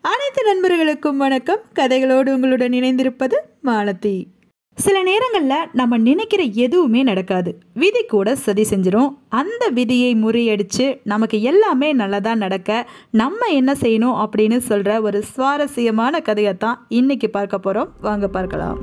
அனைத்து நண்பர்களுக்கும் வணக்கம். கதைகளோடு உங்களுடன் இணைந்திருப்பது மாலதி. சில நேரங்களில் நம்ம நினைக்கிற எதுவுமே நடக்காது. விதி கூட சதி செஞ்சிடும். அந்த விதியை முறியடிச்சு நமக்கு எல்லாமே நல்லதாக நடக்க நம்ம என்ன செய்யணும் அப்படின்னு சொல்கிற ஒரு சுவாரஸ்யமான கதையைத்தான் இன்னைக்கு பார்க்க போகிறோம். வாங்க பார்க்கலாம்.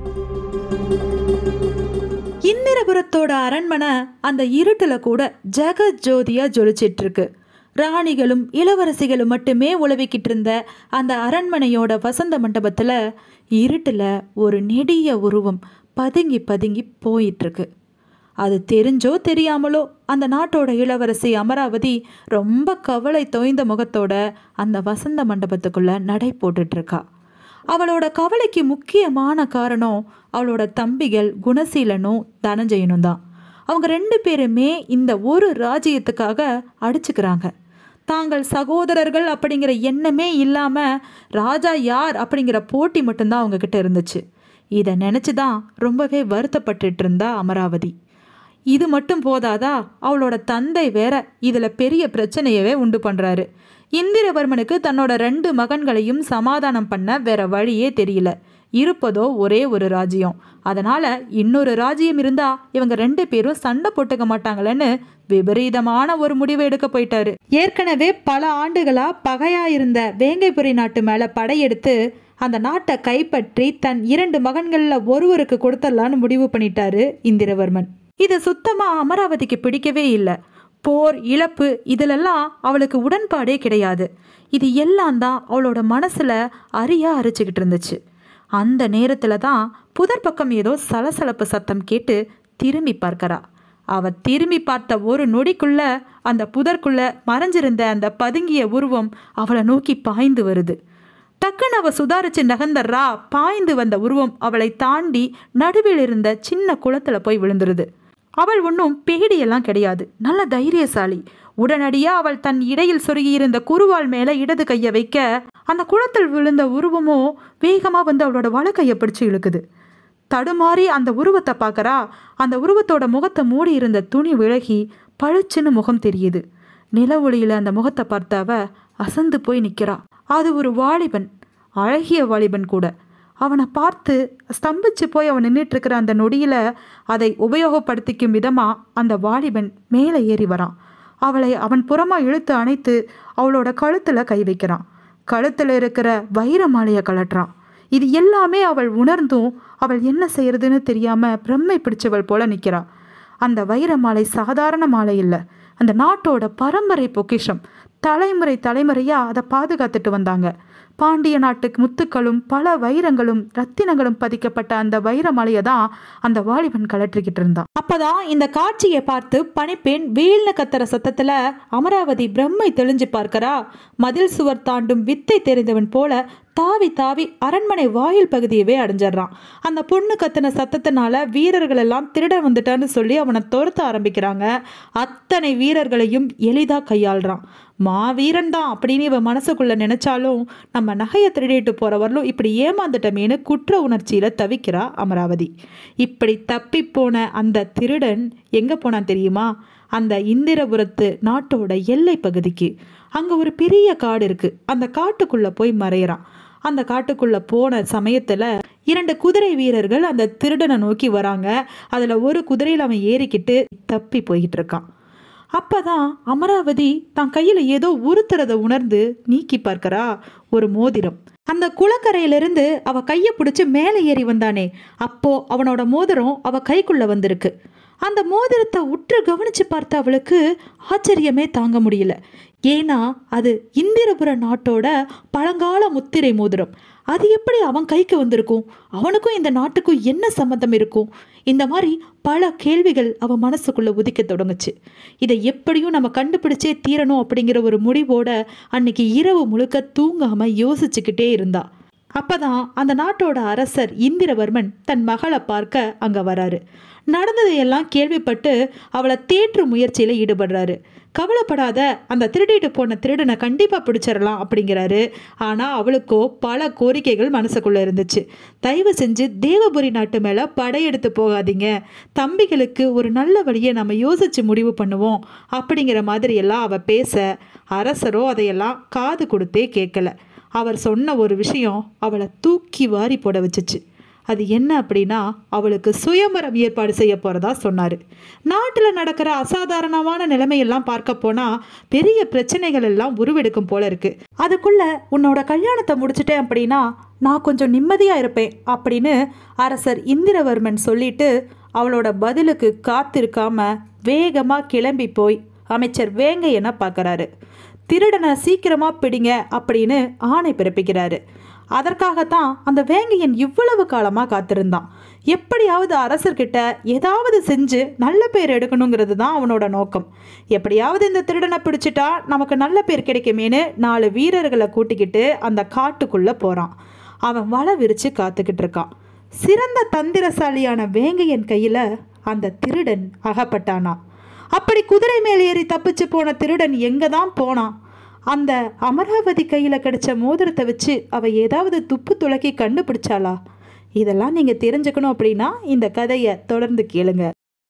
இந்திரபுரத்தோட அரண்மனை அந்த இருட்டில் கூட ஜெகஜோதியாக ஜொலிச்சிட்டு இருக்கு. ராணிகளும் இளவரசிகளும் மட்டுமே உழவிக்கிட்டு இருந்த அந்த அரண்மனையோட வசந்த மண்டபத்தில் இருட்டில் ஒரு நெடிய உருவம் பதுங்கி பதுங்கி போயிட்டுருக்கு. அது தெரிஞ்சோ தெரியாமலோ அந்த நாட்டோட இளவரசி அமராவதி ரொம்ப கவலை தோய்ந்த முகத்தோட அந்த வசந்த மண்டபத்துக்குள்ளே நடை போட்டுட்ருக்கா. அவளோட கவலைக்கு முக்கியமான காரணம் அவளோட தம்பிகள் குணசீலனும் தனஞ்சயனும் தான். அவங்க 2 பேருமே இந்த ஒரு ராஜ்யத்துக்காக அடிச்சுக்கிறாங்க. தாங்கள் சகோதரர்கள் அப்படிங்கிற எண்ணமே இல்லாமல் ராஜா யார் அப்படிங்கிற போட்டி மட்டும்தான் அவங்கக்கிட்ட இருந்துச்சு. இதை நினச்சி தான் ரொம்பவே வருத்தப்பட்டுட்டு இருந்தா அமராவதி. இது மட்டும் போதாதா, அவளோட தந்தை வேற இதில் பெரிய பிரச்சனையவே உண்டு பண்ணுறாரு. இந்திரவர்மனுக்கு தன்னோட 2 மகன்களையும் சமாதானம் பண்ண வேற வழியே தெரியல. இருப்பதோ ஒரே ஒரு ராஜ்யம். அதனால் இன்னொரு ராஜ்யம் இருந்தால் இவங்க 2 பேரும் சண்டை போட்டுக்க மாட்டாங்களேன்னு விபரீதமான ஒரு முடிவு எடுக்க போயிட்டாரு. ஏற்கனவே பல ஆண்டுகளாக பகையாக இருந்த வேங்கைபுரி நாட்டு மேலே படையெடுத்து அந்த நாட்டை கைப்பற்றி தன் 2 மகன்களில் ஒருவருக்கு கொடுத்துடலான்னு முடிவு பண்ணிட்டாரு இந்திரவர்மன். இது சுத்தமாக அமராவதிக்கு பிடிக்கவே இல்லை. போர், இழப்பு, இதிலெல்லாம் அவளுக்கு உடன்பாடே கிடையாது. இது எல்லாம் தான் அவளோட மனசில் அரிச்சுக்கிட்டு இருந்துச்சு. அந்த நேரத்தில் தான் புதர் பக்கம் ஏதோ சலசலப்பு சத்தம் கேட்டு திரும்பி பார்க்கறா. அவள் திரும்பி பார்த்த ஒரு நொடிக்குள்ள அந்த புதற்குள்ள மறைஞ்சிருந்த அந்த பதுங்கிய உருவம் அவளை நோக்கி பாய்ந்து வருது. டக்குன்னு அவள் சுதாரிச்சு நகர்ந்தர்றா. பாய்ந்து வந்த உருவம் அவளை தாண்டி நடுவில் இருந்த சின்ன குளத்தில் போய் விழுந்துருது. அவள் ஒன்றும் பேடியெல்லாம் கிடையாது, நல்ல தைரியசாலி. உடனடியாக அவள் தன் இடையில் சொருகியிருந்த குருவாள் மேலே இடது கையை வைக்க அந்த குளத்தில் விழுந்த உருவமோ வேகமாக வந்து அவளோட வலக்கையை பிடிச்சு இழுக்குது. தடுமாறி அந்த உருவத்தை பார்க்கறா. அந்த உருவத்தோட முகத்தை மூடி இருந்த துணி விலகி பளிச்சுன்னு முகம் தெரியுது. நில ஒளியில் அந்த முகத்தை பார்த்த அவ அசந்து போய் நிற்கிறா. அது ஒரு வாலிபன், அழகிய வாலிபன் கூட. அவனை பார்த்து ஸ்தம்பிச்சு போய் அவன் நின்றுட்டு இருக்கிற அந்த நொடியில் அதை உபயோகப்படுத்திக்கும் விதமாக அந்த வாலிபன் மேலே ஏறி வரான். அவளை அவன் புறமாக இழுத்து அணைத்து அவளோட கழுத்தில் கை வைக்கிறான். கழுத்தில் இருக்கிற வைர மாலையை கலட்டுறான். இது எல்லாமே அவள் உணர்ந்தும் அவள் என்ன செய்யறதுன்னு தெரியாமல் பிரம்மை பிடிச்சவள் போல நிற்கிறாள். அந்த வைர மாலை சாதாரண மாலை இல்லை, அந்த நாட்டோட பரம்பரை பொக்கிஷம். தலைமுறையாக அதை பாதுகாத்துட்டு வந்தாங்க. பாண்டிய நாட்டுக்கு முத்துக்களும் பல வைரங்களும் ரத்தினங்களும் பதிக்கப்பட்ட அந்த வைர மாலையை தான் அந்த வாலிபன் கலற்றிக்கிட்டு இருந்தான். அப்பதான் இந்த காட்சியை பார்த்து பனிப்பெண் வீழ்னு கத்துற சத்தத்துல அமராவதி பிரம்மை தெளிஞ்சு பார்க்கறா. மதில் சுவர் தாண்டும் வித்தை தெரிந்தவன் போல தாவி தாவி அரண்மனை வாயில் பகுதியவே அடைஞ்சிடறான். அந்த பொண்ணு கத்தின சத்தத்தினால வீரர்கள் எல்லாம் திருட வந்துட்டான்னு சொல்லி அவனை துரத்த ஆரம்பிக்கிறாங்க. அத்தனை வீரர்களையும் எளிதாக கையாளுறான். மாவீரன் தான் அப்படின்னு இவன் மனசுக்குள்ள நினைச்சாலும் நம்ம நகையை திருடிட்டு போறவர்களும் இப்படி ஏமாந்துட்டமேனு குற்ற உணர்ச்சியில தவிக்கிறா அமராவதி. இப்படி தப்பி போன அந்த திருடன் எங்க போனான் தெரியுமா? அந்த இந்திரபுரத்து நாட்டோட எல்லை பகுதிக்கு. அங்கே ஒரு பெரிய காடு இருக்கு. அந்த காட்டுக்குள்ள போய் மறையிறான். அந்த காட்டுக்குள்ள போன சமயத்துல 2 குதிரை வீரர்கள் அந்த திருடனை நோக்கி வராங்க. அதுல ஒரு குதிரையில் அவன் ஏறிக்கிட்டு தப்பி போயிட்டு இருக்கான். அப்பதான் அமராவதி தான் கையில ஏதோ உறுத்துறத உணர்ந்து நீக்கி பார்க்கறா. ஒரு மோதிரம். அந்த குளக்கரையிலிருந்து அவ கையை பிடிச்சி மேலே ஏறி வந்தானே, அப்போ அவனோட மோதிரம் அவ கைக்குள்ள வந்திருக்கு. அந்த மோதிரத்தை உற்று கவனிச்சு பார்த்த அவளுக்கு ஆச்சரியமே தாங்க முடியல. ஏன்னா அது இந்திரபுர நாட்டோட பழங்கால முத்திரை மோதிரம். அது எப்படி அவன் கைக்கு வந்திருக்கும்? அவனுக்கும் இந்த நாட்டுக்கும் என்ன சம்மந்தம் இருக்கும்? இந்த மாதிரி பல கேள்விகள் அவன் மனசுக்குள்ள உதிக்க தொடங்குச்சு. இதை எப்படியும் நம்ம கண்டுபிடிச்சே தீரணும் அப்படிங்கிற ஒரு முடிவோட அன்னைக்கு இரவு முழுக்க தூங்காம யோசிச்சுக்கிட்டே இருந்தா. அப்பதான் அந்த நாட்டோட அரசர் இந்திரவர்மன் தன் மகளை பார்க்க அங்க வராரு. நடந்ததையெல்லாம் கேள்விப்பட்டு அவளை தேற்றும் முயற்சியில ஈடுபடுறாரு. கவலைப்படாத, அந்த திருடிட்டு போன திருடனை கண்டிப்பா பிடிச்சிடலாம் அப்படிங்கிறாரு. ஆனா அவளுக்கோ பல கோரிக்கைகள் மனசுக்குள்ள இருந்துச்சு. தயவு செஞ்சு தேவபுரி நாட்டு மேல படையெடுத்து போகாதீங்க, தம்பிகளுக்கு ஒரு நல்ல வழியை நம்ம யோசிச்சு முடிவு பண்ணுவோம் அப்படிங்கிற மாதிரி எல்லாம் அவ பேச அரசரோ அதையெல்லாம் காது கொடுத்தே கேட்கல. அவர் சொன்ன ஒரு விஷயம் அவளை தூக்கி வாரி போட வச்சுச்சு. அது என்ன அப்படின்னா, அவளுக்கு சுயமரம் ஏற்பாடு செய்ய போகிறதா சொன்னார். நாட்டில் நடக்கிற அசாதாரணமான நிலைமையெல்லாம் பார்க்க போனால் பெரிய பிரச்சனைகள் எல்லாம் உருவெடுக்கும் போல இருக்குது. அதுக்குள்ளே உன்னோட கல்யாணத்தை முடிச்சிட்டேன் அப்படின்னா நான் கொஞ்சம் நிம்மதியாக இருப்பேன் அப்படின்னு அரசர் இந்திரவர்மன் சொல்லிட்டு அவளோட பதிலுக்கு காத்திருக்காம வேகமாக கிளம்பி போய் அமைச்சர் வேங்கையனை பார்க்குறாரு. திருடனை சீக்கிரமாக பிடிங்க அப்படின்னு ஆணை பிறப்பிக்கிறாரு. அதற்காகத்தான் அந்த வேங்கையன் இவ்வளவு காலமாக காத்திருந்தான். எப்படியாவது அரசர்கிட்ட ஏதாவது செஞ்சு நல்ல பேர் எடுக்கணுங்கிறது தான் அவனோட நோக்கம். எப்படியாவது இந்த திருடனை பிடிச்சிட்டா நமக்கு நல்ல பேர் கிடைக்குமேனு 4 வீரர்களை கூட்டிக்கிட்டு அந்த காட்டுக்குள்ளே போகிறான். அவன் வலை விரித்து காத்துக்கிட்டு இருக்கான். சிறந்த தந்திரசாலியான வேங்கையன் கையில் அந்த திருடன் அகப்பட்டானா. அப்படி குதிரை மேல் ஏறி தப்பிச்சு போன திருடன் எங்கே தான் போனான்? அந்த அமராவதி கையில் கிடைச்ச மோதிரத்தை வச்சு அவள் ஏதாவது துப்பு துளக்கி கண்டுபிடிச்சாளா? இதெல்லாம் நீங்கள் தெரிஞ்சுக்கணும் அப்படின்னா இந்த கதையை தொடர்ந்து கேளுங்க.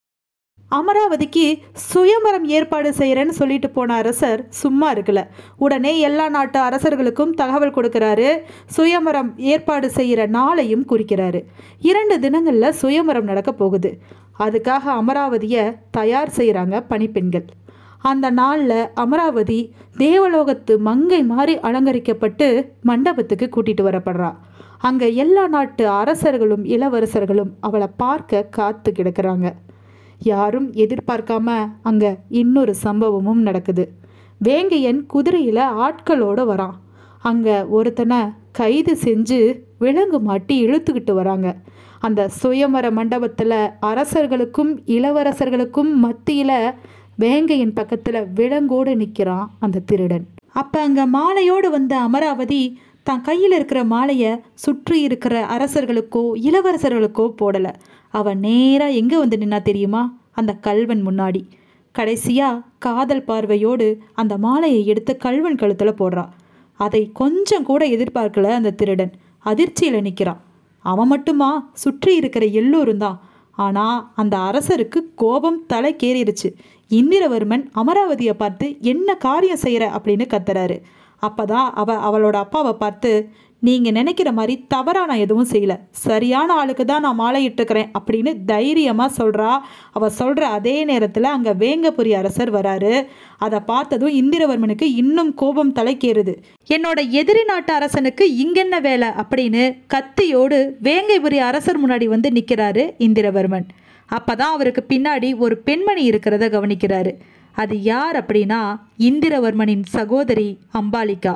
அமராவதிக்கு சுயமரம் ஏற்பாடு செய்கிறேன்னு சொல்லிட்டு போன அரசர் சும்மா இருக்கல. உடனே எல்லா நாட்டு அரசர்களுக்கும் தகவல் கொடுக்குறாரு. சுயமரம் ஏற்பாடு செய்கிற நாளையும் குறிக்கிறாரு. 2 தினங்களில் சுயமரம் நடக்க போகுது. அதுக்காக அமராவதியை தயார் செய்கிறாங்க பணிப்பெண்கள். அந்த நாளில் அமராவதி தேவலோகத்து மங்கை மாதிரி அலங்கரிக்கப்பட்டு மண்டபத்துக்கு கூட்டிகிட்டு வரப்படுறா. அங்கே எல்லா நாட்டு அரசர்களும் இளவரசர்களும் அவளை பார்க்க காத்து கிடக்கிறாங்க. யாரும் எதிர்பார்க்காம அங்கே இன்னொரு சம்பவமும் நடக்குது. வேங்கையன் குதிரையில் ஆட்களோடு வரான். அங்கே ஒருத்தனை கைது செஞ்சு விலங்கு மாட்டி இழுத்துக்கிட்டு வராங்க. அந்த சுயமர மண்டபத்தில் அரசர்களுக்கும் இளவரசர்களுக்கும் மத்தியில் வேங்கையின் பக்கத்தில் விலங்கோடு நிற்கிறான் அந்த திருடன். அப்போ அங்கே மாலையோடு வந்த அமராவதி தான் கையில் இருக்கிற மாலையை சுற்றி இருக்கிற அரசர்களுக்கோ இளவரசர்களுக்கோ போடலை. அவன் நேராக எங்கே வந்து நின்னா தெரியுமா? அந்த கல்வன் முன்னாடி. கடைசியாக காதல் பார்வையோடு அந்த மாலையை எடுத்து கல்வன் கழுத்தில் போடுறான். அதை கொஞ்சம் கூட எதிர்பார்க்கல அந்த திருடன். அதிர்ச்சியில் நிற்கிறான். அவன் மட்டுமா, சுற்றி இருக்கிற எல்லோரும் தான். ஆனால் அந்த அரசருக்கு கோபம் தலைக்கேறிடுச்சு. இந்திரவர்மன் அமராவதியை பார்த்து என்ன காரியம் செய்கிற அப்படின்னு கத்துறாரு. அப்போ தான் அவளோட அப்பாவை பார்த்து, நீங்கள் நினைக்கிற மாதிரி தவறாக நான் எதுவும் செய்யலை, சரியான ஆளுக்கு தான் நான் மாலையிட்டுக்கிறேன் அப்படின்னு தைரியமாக சொல்கிறா. அவள் சொல்கிற அதே நேரத்தில் அங்கே வேங்கபுரி அரசர் வராரு. அதை பார்த்ததும் இந்திரவர்மனுக்கு இன்னும் கோபம் தலைக்கேறுது. என்னோட எதிரி நாட்டு அரசனுக்கு இங்கென்ன வேலை அப்படின்னு கத்தியோடு வேங்கைபுரி அரசர் முன்னாடி வந்து நிற்கிறாரு இந்திரவர்மன். அப்போ தான் அவருக்கு பின்னாடி ஒரு பெண்மணி இருக்கிறத கவனிக்கிறாரு. அது யார் அப்படின்னா இந்திரவர்மனின் சகோதரி அம்பாலிகா.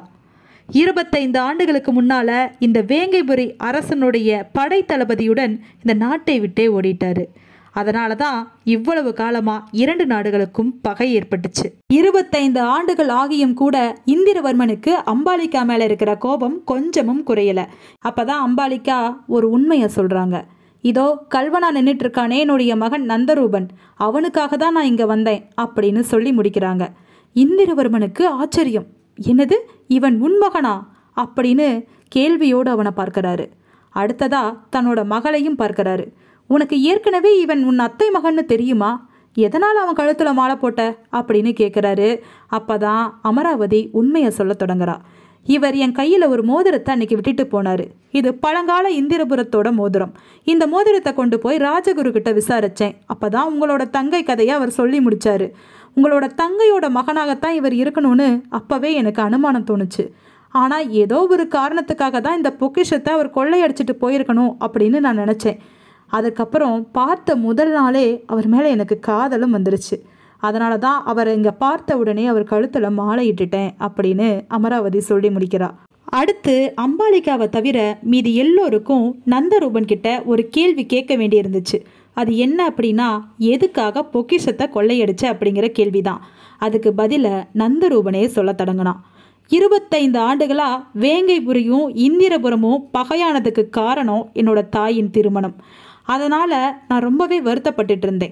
25 ஆண்டுகளுக்கு முன்னால் இந்த வேங்கைபுரி அரசனுடைய படை தளபதியுடன் இந்த நாட்டை விட்டே ஓடிட்டாரு. அதனால தான் இவ்வளவு காலமாக 2 நாடுகளுக்கும் பகை ஏற்பட்டுச்சு. 25 ஆண்டுகள் ஆகியும் கூட இந்திரவர்மனுக்கு அம்பாலிகா மேலே இருக்கிற கோபம் கொஞ்சமும் குறையலை. அப்போ தான் அம்பாலிகா ஒரு உண்மையை சொல்கிறாங்க. இதோ கல்வனா நின்றுட்டு இருக்கானே என்னுடைய மகன் நந்தரூபன், அவனுக்காக தான் நான் இங்கே வந்தேன் அப்படின்னு சொல்லி முடிக்கிறாங்க. இந்திரவர்மனுக்கு ஆச்சரியம். என்னது, இவன் உன்மகனா அப்படின்னு கேள்வியோடு அவனை பார்க்கறாரு. அடுத்ததா தன்னோட மகளையும் பார்க்கறாரு. உனக்கு ஏற்கனவே இவன் உன் அத்தை மகன்னு தெரியுமா? எதனால் அவன் கழுத்தில் மாலை போட்ட அப்படின்னு கேட்குறாரு. அப்போ தான் அமராவதி உண்மையை சொல்ல தொடங்குறா. இவர் என் கையில் ஒரு மோதிரத்தை அன்னைக்கு விட்டுட்டு போனார். இது பழங்கால இந்திரபுரத்தோட மோதிரம். இந்த மோதிரத்தை கொண்டு போய் ராஜகுரு கிட்ட விசாரித்தேன். அப்போ தான் உங்களோட தங்கை கதையை அவர் சொல்லி முடித்தார். உங்களோட தங்கையோட மகனாகத்தான் இவர் இருக்கணும்னு அப்போவே எனக்கு அனுமானம் தோணுச்சு. ஆனால் ஏதோ ஒரு காரணத்துக்காக தான் இந்த பொக்கிஷத்தை அவர் கொள்ளையடிச்சிட்டு போயிருக்கணும் அப்படின்னு நான் நினச்சேன். அதுக்கப்புறம் பார்த்த முதல் நாளே அவர் மேலே எனக்கு காதலும் வந்துருச்சு. அதனால தான் அவரை இங்கே பார்த்த உடனே அவர் கழுத்தில் மாலையிட்டுட்டேன் அப்படின்னு அமராவதி சொல்லி முடிக்கிறா. அடுத்து அம்பாலிகாவை தவிர மீதி எல்லோருக்கும் நந்தரூபன் கிட்ட ஒரு கேள்வி கேட்க வேண்டியிருந்துச்சு. அது என்ன அப்படின்னா, எதுக்காக பொக்கிஷத்தை கொள்ளையடிச்ச அப்படிங்கிற கேள்வி தான். அதுக்கு பதிலை நந்தரூபனே சொல்ல தொடங்கினான். 25 ஆண்டுகளாக வேங்கைபுரியும் இந்திரபுரமும் பகையானதுக்கு காரணம் என்னோட தாயின் திருமணம். அதனால் நான் ரொம்பவே வருத்தப்பட்டுட்டு இருந்தேன்.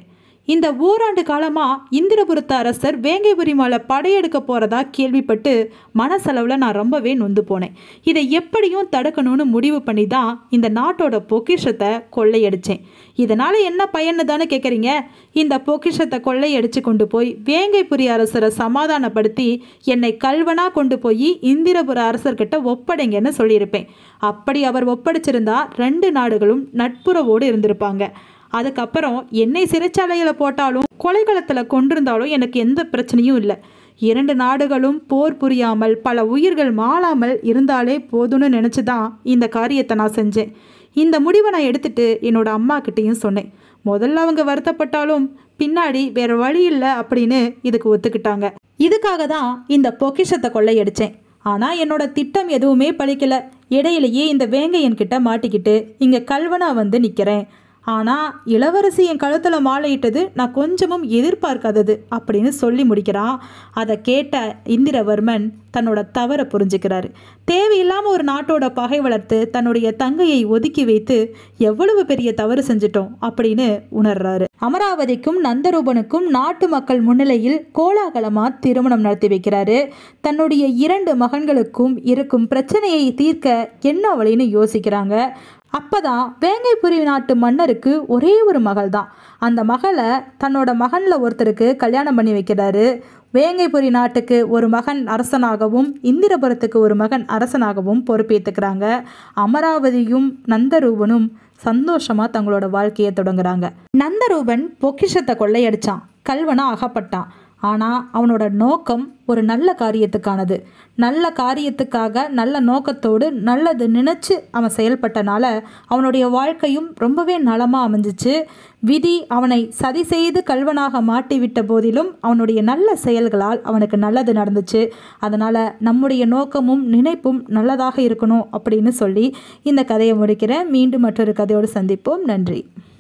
இந்த ஓராண்டு காலமா இந்திரபுரத்து அரசர் வேங்கைபுரி மேலே படையெடுக்க போறதா கேள்விப்பட்டு மனசளவில் நான் ரொம்பவே நொந்து போனேன். இதை எப்படியும் தடுக்கணும்னு முடிவு பண்ணி தான் இந்த நாட்டோட பொக்கிஷத்தை கொள்ளையடிச்சேன். இதனால என்ன பயன்னு தானே கேட்குறீங்க? இந்த பொக்கிஷத்தை கொள்ளையடிச்சு கொண்டு போய் வேங்கைபுரி அரசரை சமாதானப்படுத்தி என்னை கல்வனா கொண்டு போய் இந்திரபுர அரசர்கிட்ட ஒப்படைங்கன்னு சொல்லியிருப்பேன். அப்படி அவர் ஒப்படைச்சிருந்தா 2 நாடுகளும் நட்புறவோடு இருந்திருப்பாங்க. அதுக்கப்புறம் என்னை சிறைச்சாலையில் போட்டாலும் கொலைகளத்தில் கொண்டிருந்தாலும் எனக்கு எந்த பிரச்சனையும் இல்லை. 2 நாடுகளும் போர் புரியாமல் பல உயிர்கள் மாளாமல் இருந்தாலே போதும்னு நினச்சி தான் இந்த காரியத்தை நான் செஞ்சேன். இந்த முடிவை நான் எடுத்துட்டு என்னோட அம்மா கிட்டேயும் சொன்னேன். முதல்ல அவங்க வருத்தப்பட்டாலும் பின்னாடி வேற வழி இல்லை அப்படின்னு இதுக்கு ஒத்துக்கிட்டாங்க. இதுக்காக தான் இந்த பொக்கிஷத்தை கொள்ளையடிச்சேன். ஆனால் என்னோட திட்டம் எதுவுமே பலிக்கலை. இடையிலேயே இந்த வேங்கையன்கிட்ட மாட்டிக்கிட்டு இங்கே கல்வனா வந்து நிற்கிறேன். ஆனால் இளவரசி என் கழுத்தில் மாலையிட்டது நான் கொஞ்சமும் எதிர்பார்க்காதது அப்படின்னு சொல்லி முடிக்கிறான். அதை கேட்ட இந்திரவர்மன் தன்னோட தவறை புரிஞ்சுக்கிறாரு. தேவையில்லாமல் ஒரு நாட்டோட பகை வளர்த்து தன்னுடைய தங்கையை ஒதுக்கி வைத்து எவ்வளவு பெரிய தவறு செஞ்சிட்டோம் அப்படின்னு உணர்றாரு. அமராவதிக்கும் நந்தரூபனுக்கும் நாட்டு மக்கள் முன்னிலையில் கோலாகலமாக திருமணம் நடத்தி வைக்கிறாரு. தன்னுடைய 2 மகன்களுக்கும் இருக்கும் பிரச்சனையை தீர்க்க என்ன வழின்னு யோசிக்கிறாங்க. அப்போதான் வேங்கைபுரி நாட்டு மன்னருக்கு ஒரே ஒரு மகள் தான். அந்த மகளை தன்னோட மகனில் ஒருத்தருக்கு கல்யாணம் பண்ணி வைக்கிறாரு. வேங்கைபுரி நாட்டுக்கு ஒரு மகன் அரசனாகவும் இந்திரபுரத்துக்கு ஒரு மகன் அரசனாகவும் பொறுப்பேற்றுக்கிறாங்க. அமராவதியும் நந்தரூபனும் சந்தோஷமாக தங்களோட வாழ்க்கையை தொடங்குறாங்க. நந்தரூபன் பொக்கிஷத்தை கொள்ளையடிச்சான், கல்வனா அகப்பட்டான். ஆனால் அவனோட நோக்கம் ஒரு நல்ல காரியத்துக்கானது. நல்ல காரியத்துக்காக நல்ல நோக்கத்தோடு நல்லது நினச்சி அவன் செயல்பட்டனால அவனுடைய வாழ்க்கையும் ரொம்பவே நலமாக அமைஞ்சிச்சு. விதி அவனை சதி செய்து கல்வனாக மாட்டிவிட்ட போதிலும் அவனுடைய நல்ல செயல்களால் அவனுக்கு நல்லது நடந்துச்சு. அதனால் நம்முடைய நோக்கமும் நினைப்பும் நல்லதாக இருக்கணும் அப்படின்னு சொல்லி இந்த கதையை முடிக்கிறேன். மீண்டும் மற்றொரு கதையோடு சந்திப்போம். நன்றி.